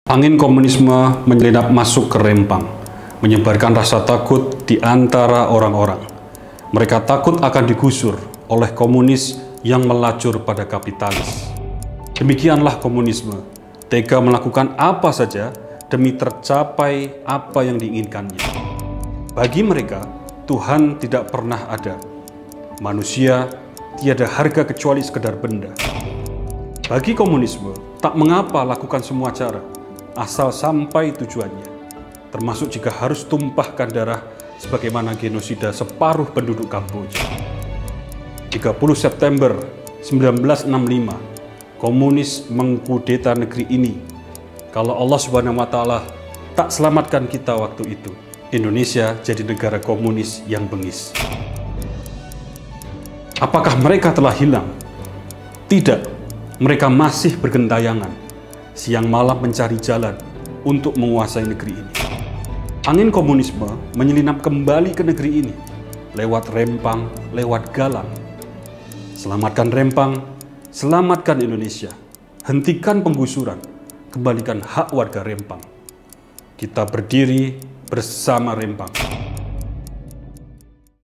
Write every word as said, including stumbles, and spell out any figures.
Angin komunisme menyelinap masuk ke Rempang, menyebarkan rasa takut di antara orang-orang. Mereka takut akan digusur oleh komunis yang melacur pada kapitalis. Demikianlah komunisme, tega melakukan apa saja demi tercapai apa yang diinginkannya. Bagi mereka, Tuhan tidak pernah ada. Manusia tiada harga kecuali sekedar benda. Bagi komunisme, tak mengapa lakukan semua cara, asal sampai tujuannya, termasuk jika harus tumpahkan darah sebagaimana genosida separuh penduduk Kamboja. tiga puluh September seribu sembilan ratus enam puluh lima, komunis mengkudeta negeri ini. Kalau Allah Subhanahu wa Ta'ala tak selamatkan kita waktu itu, Indonesia jadi negara komunis yang bengis. Apakah mereka telah hilang? Tidak, mereka masih bergentayangan, siang malam mencari jalan untuk menguasai negeri ini. Angin komunisme menyelinap kembali ke negeri ini, lewat Rempang, lewat Galang. Selamatkan Rempang, selamatkan Indonesia. Hentikan penggusuran, kembalikan hak warga Rempang. Kita berdiri bersama Rempang.